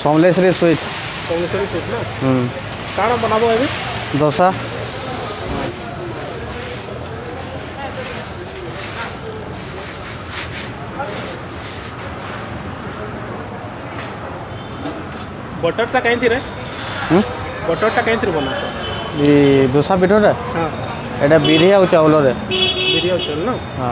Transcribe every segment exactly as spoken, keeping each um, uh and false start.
Samaleswari sweet Samaleswari sweet ना हम्म काଣା बनाबो अभी डोसा बटर टा कहीं थी रे हम्म बटर टा कहीं थी बना ये डोसा पिठोटा हाँ एटा बिरी आ चावल रे बिरिया चल ना हाँ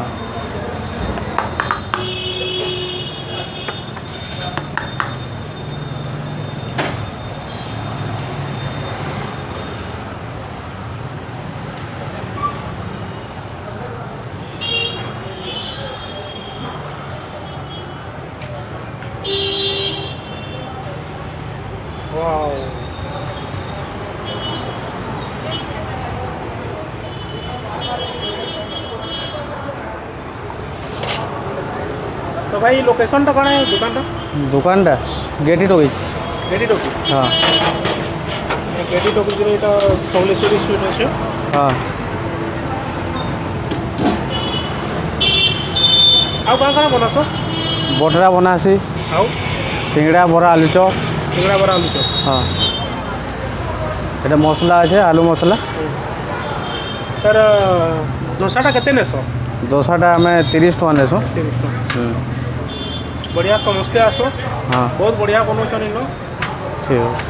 वाओ तो भाई लोकेशन टा कौन है दुकान टा दुकान टा गेटी टोकी गेटी टोकी हाँ गेटी टोकी जो এটা समलेश्वरी स्वीट আছে हाँ आउ कहाँ कहाँ बनासो बटरा बनासी आउ सिंगड़ा बरा आलू चॉप सिंगड़ा बरा आलू चॉप हाँ एटा मसला अच्छे आलू मसला तर डोसाटा केते नेसो डोसाटा आम तीस टका नेसु तीस टका बढ़िया समस्ते आसो हाँ बहुत बढ़िया बनाऊन इन ठीक है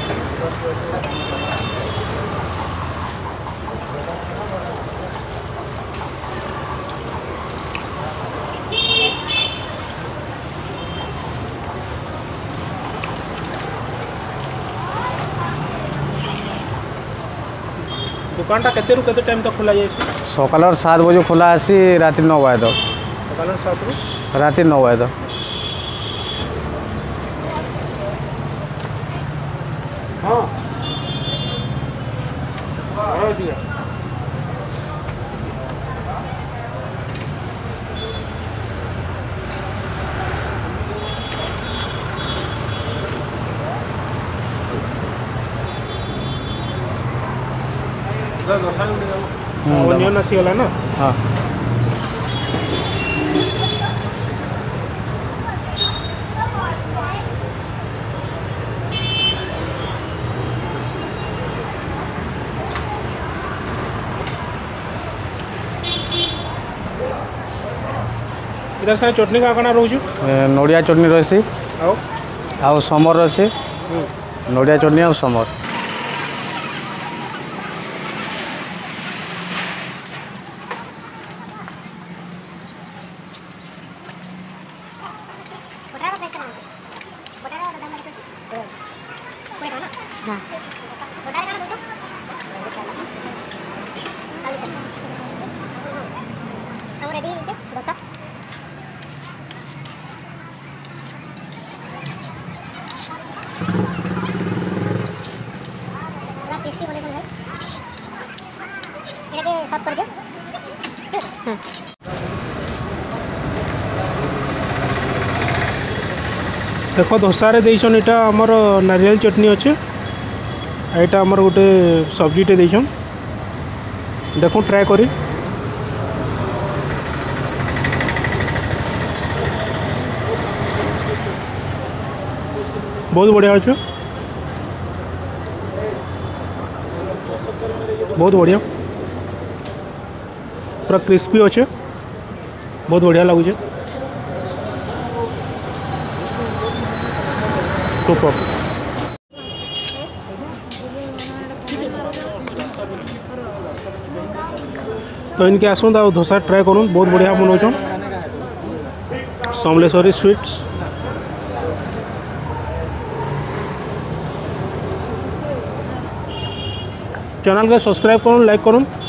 दुकानटा केते रु केते टाइम तक खुला जाए सकाल सात बजे खोला आसी राति नौ बजे तक सकाल सात रु राति नौ बजे तक हाँ हाँ जी ओनियन आसीगला ना हाँ इधर से चटनी का काना रोजु नड़िया चटनी रही आओ आउ समर रही नड़िया चटनी आ समर देख दोसारे देन इटा आमर नारियल चटनी अच्छे यहाँ आमर गोटे सब्जीटे देन देखो ट्राए करी बहुत बढ़िया अच्छे बहुत बढ़िया पूरा क्रिस्पी अच्छे बहुत बढ़िया लगुचे सुपर तो इनके आसुन डोसा ट्राए करूँ बहुत बढ़िया बनाऊन समलेश्वरी स्वीट्स चैनल के सब्सक्राइब करूँ लाइक करूँ।